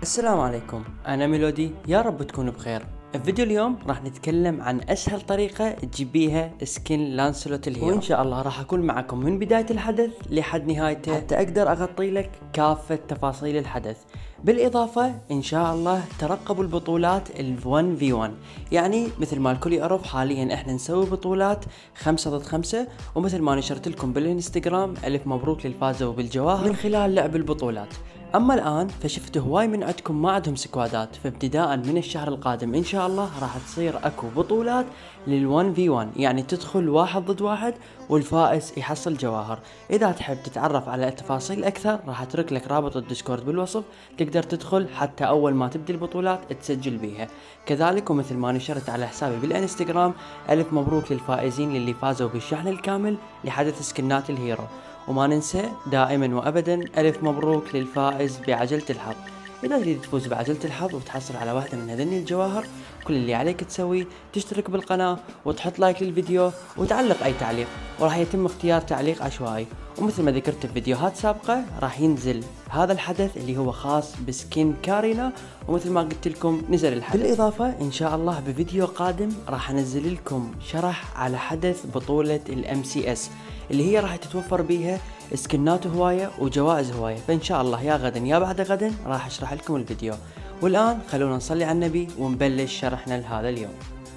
السلام عليكم، أنا ميلودي، يا رب تكونوا بخير. الفيديو اليوم راح نتكلم عن أسهل طريقة تجيب بيها سكين لانسلوت الهيرو، وإن شاء الله راح أكون معكم من بداية الحدث لحد نهايته حتى أقدر أغطي لك كافة تفاصيل الحدث. بالإضافة إن شاء الله ترقبوا البطولات ال1v1، يعني مثل ما الكل يعرف حاليا إحنا نسوي بطولات 5 ضد 5، ومثل ما نشرت لكم بالإنستغرام ألف مبروك للفازوا بالجواهر من خلال لعب البطولات. اما الان فشفت هواي من عندكم ما عندهم سكوادات، فابتداء من الشهر القادم ان شاء الله راح تصير اكو بطولات لل1v1، يعني تدخل 1 ضد 1 والفائز يحصل جواهر. اذا تحب تتعرف على التفاصيل اكثر راح اترك لك رابط الديسكورد بالوصف، تقدر تدخل حتى اول ما تبدي البطولات تسجل بيها. كذلك ومثل ما نشرت على حسابي بالانستغرام الف مبروك للفائزين اللي فازوا بالشحن الكامل لحدث سكنات الهيرو. وما ننسى دائما وابدا الف مبروك للفائز بعجلة الحظ. اذا تريد تفوز بعجلة الحظ وتحصل على واحدة من هذني الجواهر، كل اللي عليك تسويه تشترك بالقناة وتحط لايك للفيديو وتعلق اي تعليق، وراح يتم اختيار تعليق عشوائي. ومثل ما ذكرت في فيديوهات سابقة راح ينزل هذا الحدث اللي هو خاص بسكين كارينا، ومثل ما قلت لكم نزل الحدث. بالاضافة ان شاء الله بفيديو قادم راح انزل لكم شرح على حدث بطولة الMCS اللي هي راح تتوفر بيها سكنات هواية وجوائز هواية، فإن شاء الله يا غدا يا بعد غدا راح أشرح لكم الفيديو. والآن خلونا نصلي على النبي ونبلش شرحنا لهذا اليوم.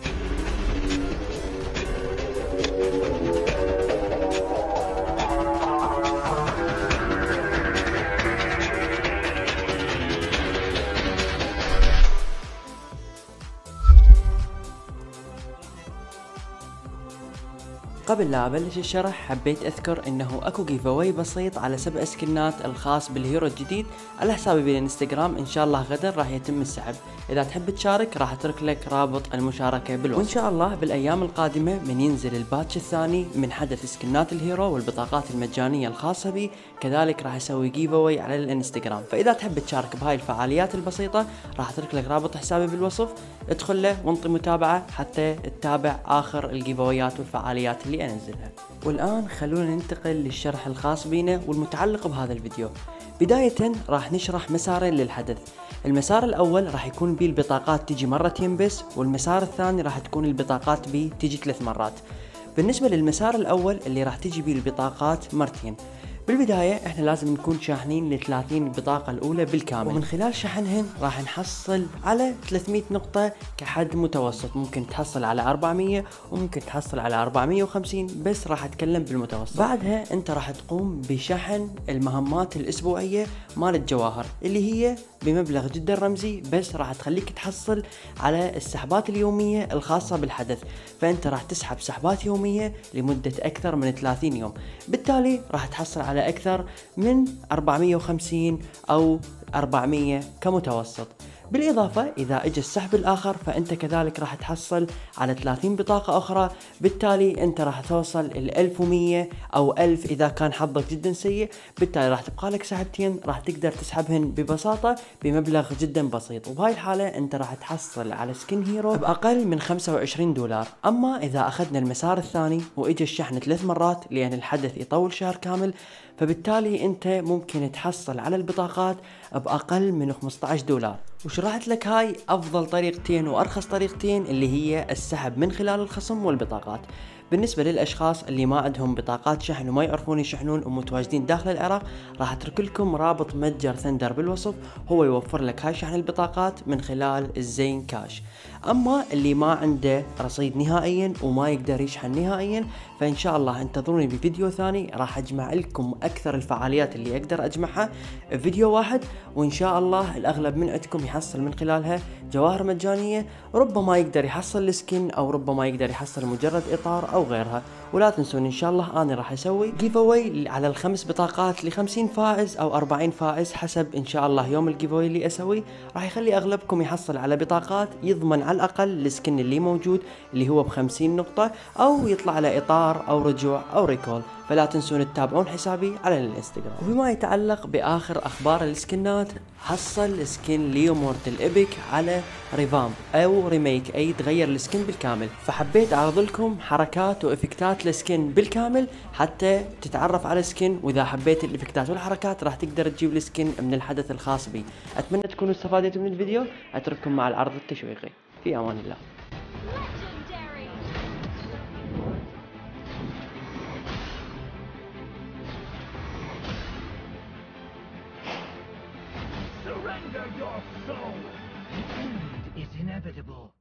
قبل لا ابلش الشرح حبيت اذكر انه اكو جيف اواي بسيط على 7 سكنات الخاص بالهيرو الجديد على حسابي بالانستغرام، ان شاء الله غدا راح يتم السحب. اذا تحب تشارك راح اترك لك رابط المشاركة بالوصف. وان شاء الله بالايام القادمة من ينزل الباتش الثاني من حدث سكنات الهيرو والبطاقات المجانية الخاصة بي، كذلك راح اسوي جيف اواي على الانستغرام. فاذا تحب تشارك بهاي الفعاليات البسيطة راح اترك لك رابط حسابي بالوصف، ادخل له وانطي متابعة حتى تتابع اخر الجيف اويات والفعاليات اللي انزلها. والان خلونا ننتقل للشرح الخاص بينا والمتعلق بهذا الفيديو. بداية راح نشرح مسارين للحدث. المسار الاول راح يكون بيه البطاقات تجي مرتين بس، والمسار الثاني راح تكون البطاقات بيه تجي 3 مرات. بالنسبة للمسار الاول اللي راح تجي بيه البطاقات مرتين، بالبداية احنا لازم نكون شاحنين ل 30 البطاقة الأولى بالكامل، ومن خلال شحنهن راح نحصل على 300 نقطة كحد متوسط. ممكن تحصل على 400 وممكن تحصل على 450، بس راح اتكلم بالمتوسط. بعدها انت راح تقوم بشحن المهمات الأسبوعية مال الجواهر اللي هي بمبلغ جدا رمزي، بس راح تخليك تحصل على السحبات اليومية الخاصة بالحدث. فانت راح تسحب سحبات يومية لمدة اكثر من 30 يوم، بالتالي راح تحصل على اكثر من 450 او 400 كمتوسط. بالإضافة إذا اجى السحب الآخر فأنت كذلك راح تحصل على 30 بطاقة أخرى، بالتالي أنت راح توصل ال 1100 أو 1000 إذا كان حظك جدا سيء. بالتالي راح تبقى لك سحبتين راح تقدر تسحبهن ببساطة بمبلغ جدا بسيط، وبهاي الحالة أنت راح تحصل على سكين هيرو بأقل من $25. أما إذا أخذنا المسار الثاني وإجى الشحن 3 مرات لأن الحدث يطول شهر كامل، فبالتالي أنت ممكن تحصل على البطاقات بأقل من $15. وشرحت لك هاي افضل طريقتين وارخص طريقتين اللي هي السحب من خلال الخصم والبطاقات. بالنسبة للأشخاص اللي ما عندهم بطاقات شحن وما يعرفون يشحنون ومتواجدين داخل العراق، راح اترك لكم رابط متجر ثندر بالوصف، هو يوفر لك هاي شحن البطاقات من خلال الزين كاش. اما اللي ما عنده رصيد نهائيا وما يقدر يشحن نهائيا، فان شاء الله انتظروني بفيديو ثاني راح اجمع لكم اكثر الفعاليات اللي اقدر اجمعها بفيديو واحد، وان شاء الله الاغلب من عندكم يحصل من خلالها جواهر مجانية، ربما يقدر يحصل السكن او ربما يقدر يحصل مجرد اطار او غيرها. ولا تنسون ان شاء الله انا راح اسوي جيف اواي على ال5 بطاقات ل50 فائز او 40 فائز حسب ان شاء الله يوم الجيف اواي اللي اسوي، راح يخلي اغلبكم يحصل على بطاقات يضمن على الاقل السكن اللي موجود اللي هو ب50 نقطة، او يطلع على اطار او رجوع او ريكول. فلا تنسون تتابعون حسابي على الانستغرام. وبما يتعلق باخر اخبار السكنات، حصل سكن ليو مورتل ايبك على ريفامب او ريميك، اي تغير السكن بالكامل. فحبيت اعرض لكم حركات وافكتات السكن بالكامل حتى تتعرف على السكن، واذا حبيت الافكتات والحركات راح تقدر تجيب السكن من الحدث الخاص بي. اتمنى تكونوا استفادتوا من الفيديو. اترككم مع العرض التشويقي. في امان الله. Surrender your soul! The end is inevitable.